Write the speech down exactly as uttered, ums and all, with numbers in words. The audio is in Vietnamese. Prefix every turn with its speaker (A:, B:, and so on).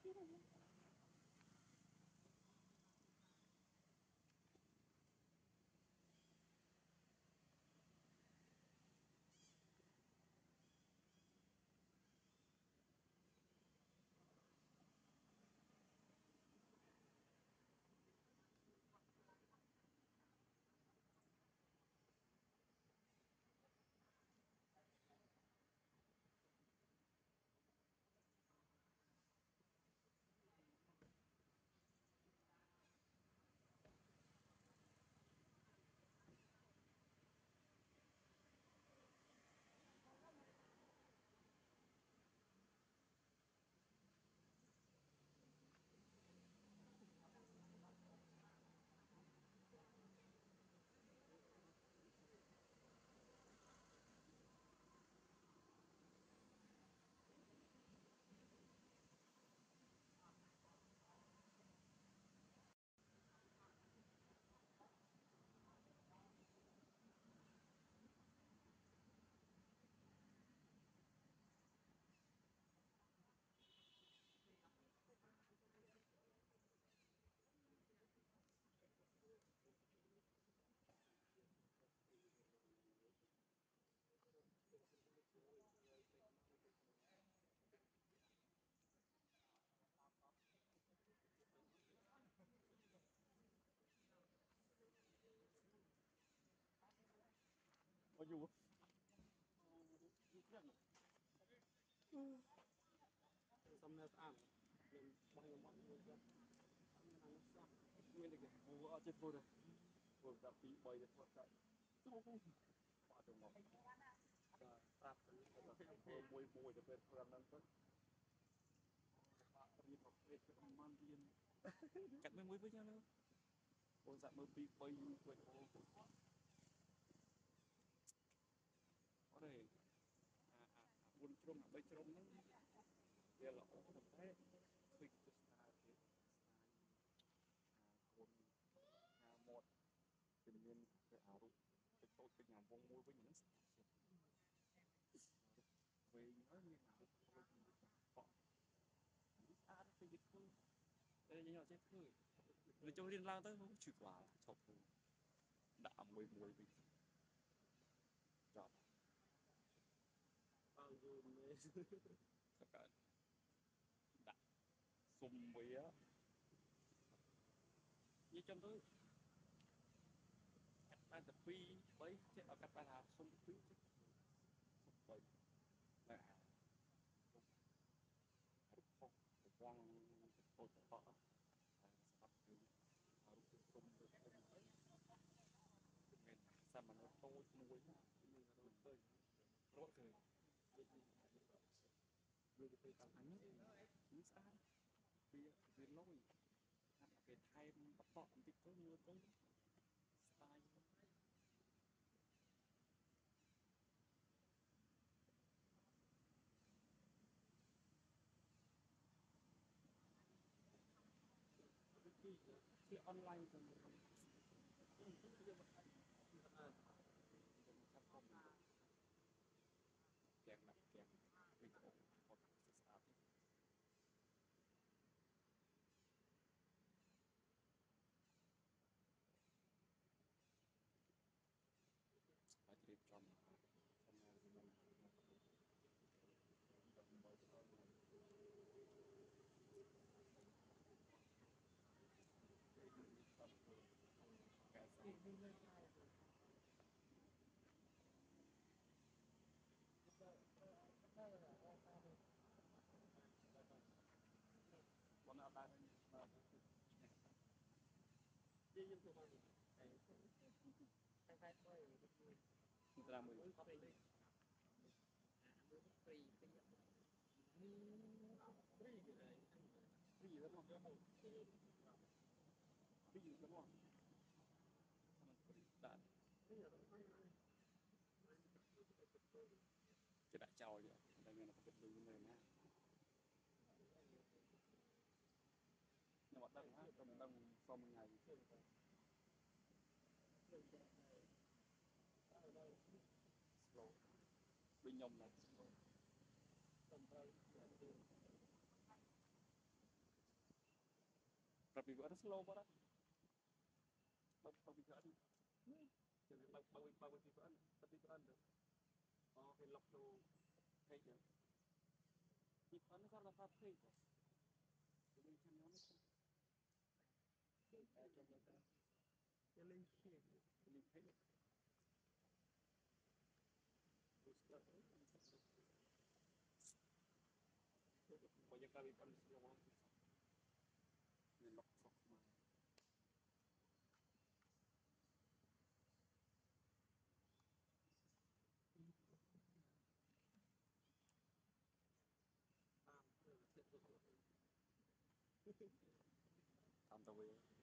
A: Có dù xong ra ăn mình bao nhiêu món người ta ăn ăn nó xong nguyên được mua ở trên phố rồi vừa gặp bị bơi được một trận qua đường một tạt mùi mùi mùi được bên phần năng tốt đi học về mang điên cắt mấy mũi với nhau nữa ôn dạ mơ bị bơi quên có đây à à buôn trôm à bay trôm nó dia là ổn được đấy khi cái style cái style à một tình nhiên cái áo rụng cái tôi cái nhà vong môi với những về nhớ như nào họ à đó cái thứ đây là nhỏ chết thôi rồi trong liên lang tới không chịu quả chọc đã mùi mùi bị chọc tất cả đã xung mùi á như trong đó cắt ba tập phi với chết ở cắt ba là xung phi chết xung bầy là không quăng tôi bỏ sắp từ harus xung được mình sao mà nó tôi nuôi nhưng mà nó tôi rõ ràng người ta tao anh chính xác vì vì lôi về thay bắt bọ thì có nhiều cái style khi khi online thì kèm đặt kèm video hoặc start phải chỉ trong trong mình cái bọn nào ta người ta mình cái gì đó không cái gì đó không đã cái đã trao vậy đây nghe là cái đường này nha nhưng mà đông á đông đông sau một ngày slow bên nhom là slow tapi ada slow parah bagi bagi kan jadi bagi bagi bagi itu kan tapi itu ada oh hilap tuh kayaknya itu kan karena satu itu jadi channel itu cái linh kiện linh thấy banyak kali kan semua orang ngelok sok semua tạm tạm biệt